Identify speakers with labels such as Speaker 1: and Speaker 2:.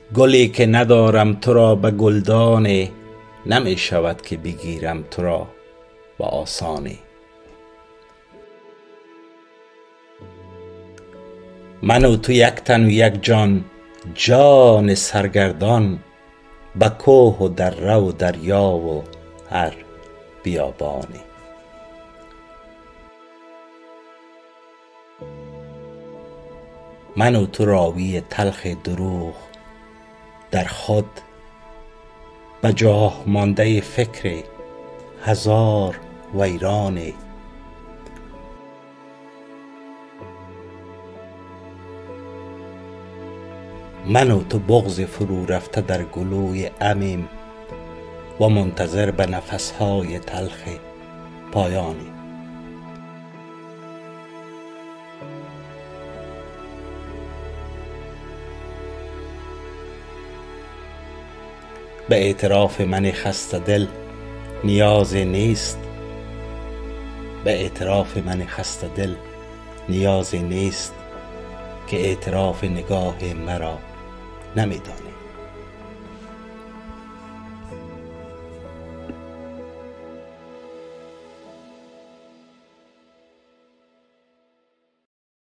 Speaker 1: گلی که ندارم تو را به گلدانی، نمی شود که بگیرم تو را به آسانی. من و تو یک تن و یک جان، جان سرگردان، به کوه و دره و دریا و هر بیابانی. من و تو راوی تلخ دروغ در خود، به جاه مانده فکر هزار ویرانی. من و تو بغض فرو رفته در گلوی عمیم و منتظر به نفسهای تلخ پایانی. به اعتراف من خسته دل نیازی نیست، به اعتراف من خسته دل نیازی نیست، که اعتراف نگاه مرا نمی‌دانی.